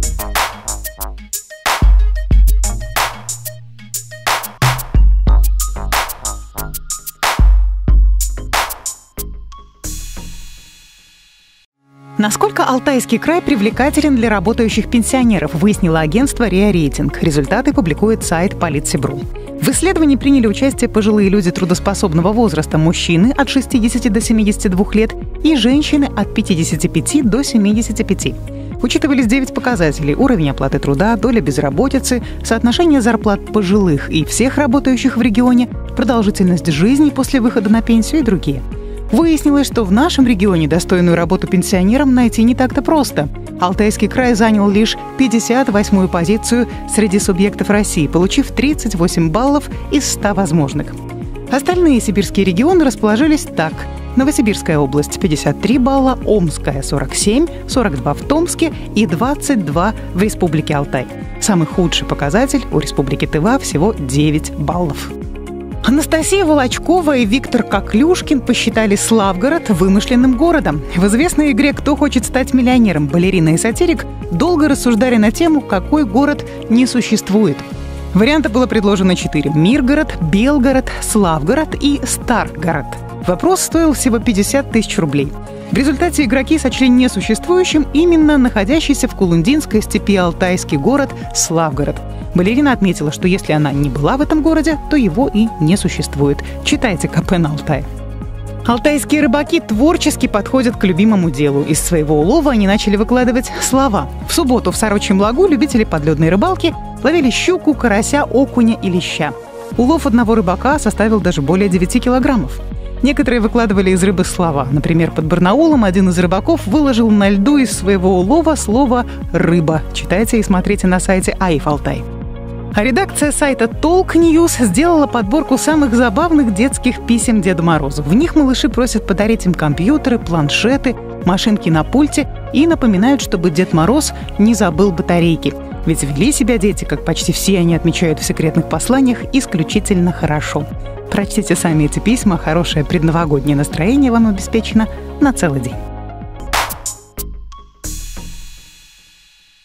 Насколько Алтайский край привлекателен для работающих пенсионеров, выяснило агентство РИА Рейтинг. Результаты публикует сайт Политсибру. В исследовании приняли участие пожилые люди трудоспособного возраста, мужчины от 60 до 72 лет и женщины от 55 до 75. Учитывались 9 показателей: уровень оплаты труда, доля безработицы, соотношение зарплат пожилых и всех работающих в регионе, продолжительность жизни после выхода на пенсию и другие. Выяснилось, что в нашем регионе достойную работу пенсионерам найти не так-то просто. Алтайский край занял лишь 58-ю позицию среди субъектов России, получив 38 баллов из 100 возможных. Остальные сибирские регионы расположились так: Новосибирская область – 53 балла, Омская – 47, 42 в Томске и 22 в Республике Алтай. Самый худший показатель у Республики Тыва – всего 9 баллов. Анастасия Волочкова и Виктор Коклюшкин посчитали Славгород вымышленным городом. В известной игре «Кто хочет стать миллионером» балерина и сатирик долго рассуждали на тему, какой город не существует. Вариантов было предложено 4: Миргород, Белгород, Славгород и Старгород. Вопрос стоил всего 50 тысяч рублей. В результате игроки сочли несуществующим именно находящийся в Кулундинской степи алтайский город Славгород. Балерина отметила, что если она не была в этом городе, то его и не существует. Читайте КП на Алтае. Алтайские рыбаки творчески подходят к любимому делу. Из своего улова они начали выкладывать слова. В субботу в Сорочьем лагу любители подледной рыбалки ловили щуку, карася, окуня и леща. Улов одного рыбака составил даже более 9 килограммов. Некоторые выкладывали из рыбы слова. Например, под Барнаулом один из рыбаков выложил на льду из своего улова слово «рыба». Читайте и смотрите на сайте АИФ Алтай. А редакция сайта Толк Ньюс сделала подборку самых забавных детских писем Деду Морозу. В них малыши просят подарить им компьютеры, планшеты, машинки на пульте и напоминают, чтобы Дед Мороз не забыл батарейки. Ведь вели себя дети, как почти все они отмечают в секретных посланиях, исключительно хорошо. Прочтите сами эти письма, хорошее предновогоднее настроение вам обеспечено на целый день.